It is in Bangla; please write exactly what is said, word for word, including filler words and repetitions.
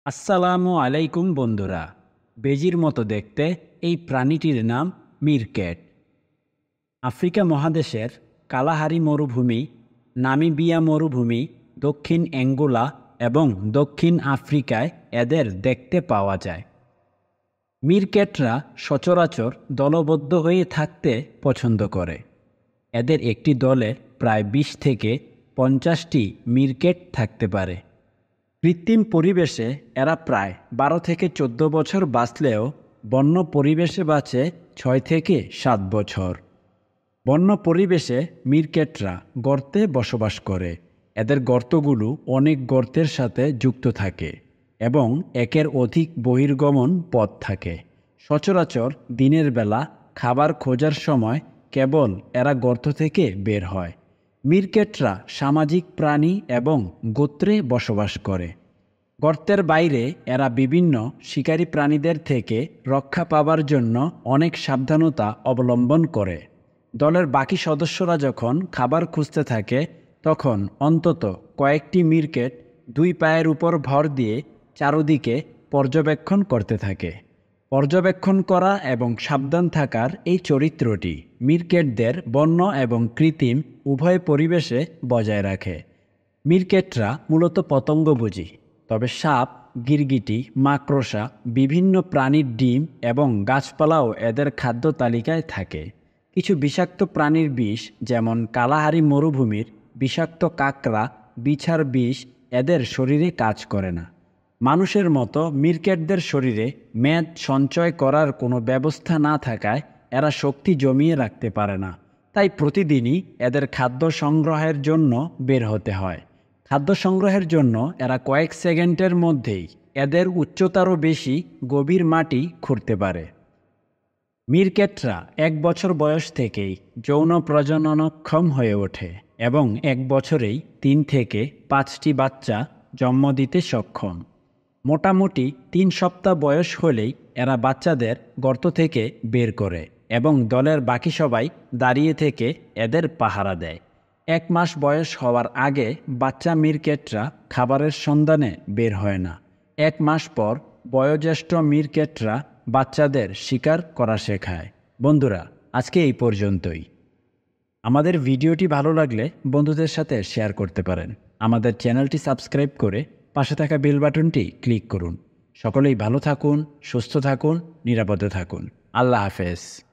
আসসালামু আলাইকুম বন্ধুরা। বেজির মতো দেখতে এই প্রাণীটির নাম মিরক্যাট। আফ্রিকা মহাদেশের কালাহারি মরুভূমি, নামিবিয়া মরুভূমি, দক্ষিণ অ্যাঙ্গোলা এবং দক্ষিণ আফ্রিকায় এদের দেখতে পাওয়া যায়। মিরক্যাটরা সচরাচর দলবদ্ধ হয়ে থাকতে পছন্দ করে। এদের একটি দলে প্রায় বিশ থেকে পঞ্চাশটি মিরক্যাট থাকতে পারে। কৃত্রিম পরিবেশে এরা প্রায় বারো থেকে চোদ্দ বছর বাঁচলেও বন্য পরিবেশে বাঁচে ছয় থেকে সাত বছর। বন্য পরিবেশে মিরক্যাটরা গর্তে বসবাস করে। এদের গর্তগুলো অনেক গর্তের সাথে যুক্ত থাকে এবং একের অধিক বহির্গমন পথ থাকে। সচরাচর দিনের বেলা খাবার খোঁজার সময় কেবল এরা গর্ত থেকে বের হয়। মিরক্যাটরা সামাজিক প্রাণী এবং গোত্রে বসবাস করে। গর্তের বাইরে এরা বিভিন্ন শিকারী প্রাণীদের থেকে রক্ষা পাবার জন্য অনেক সাবধানতা অবলম্বন করে। দলের বাকি সদস্যরা যখন খাবার খুঁজতে থাকে তখন অন্তত কয়েকটি মিরক্যাট দুই পায়ের উপর ভর দিয়ে চারদিকে পর্যবেক্ষণ করতে থাকে। পর্যবেক্ষণ করা এবং সাবধান থাকার এই চরিত্রটি মিরক্যাটদের বন্য এবং কৃত্রিম উভয় পরিবেশে বজায় রাখে। মিরক্যাটরা মূলত পতঙ্গভোজী, তবে সাপ, গিরগিটি, মাকড়সা, বিভিন্ন প্রাণীর ডিম এবং গাছপালাও এদের খাদ্য তালিকায় থাকে। কিছু বিষাক্ত প্রাণীর বিষ, যেমন কালাহারি মরুভূমির বিষাক্ত কাঁকড়া, বিছার বিষ এদের শরীরে কাজ করে না। মানুষের মতো মিরক্যাটদের শরীরে মেদ সঞ্চয় করার কোনো ব্যবস্থা না থাকায় এরা শক্তি জমিয়ে রাখতে পারে না। তাই প্রতিদিনই এদের খাদ্য সংগ্রহের জন্য বের হতে হয়। খাদ্য সংগ্রহের জন্য এরা কয়েক সেকেন্ডের মধ্যেই এদের উচ্চতারও বেশি গভীর মাটি খুঁড়তে পারে। মিরক্যাটরা এক বছর বয়স থেকেই যৌন প্রজননক্ষম হয়ে ওঠে এবং এক বছরেই তিন থেকে পাঁচটি বাচ্চা জন্ম দিতে সক্ষম। মোটামুটি তিন সপ্তাহ বয়স হলেই এরা বাচ্চাদের গর্ত থেকে বের করে এবং দলের বাকি সবাই দাঁড়িয়ে থেকে এদের পাহারা দেয়। এক মাস বয়স হওয়ার আগে বাচ্চা মিরক্যাটরা খাবারের সন্ধানে বের হয় না। এক মাস পর বয়োজ্যেষ্ঠ মিরক্যাটরা বাচ্চাদের শিকার করা শেখায়। বন্ধুরা, আজকে এই পর্যন্তই। আমাদের ভিডিওটি ভালো লাগলে বন্ধুদের সাথে শেয়ার করতে পারেন। আমাদের চ্যানেলটি সাবস্ক্রাইব করে পাশে থাকা বেল বাটনটি ক্লিক করুন। সকলেই ভালো থাকুন, সুস্থ থাকুন, নিরাপদে থাকুন। আল্লাহ হাফেজ।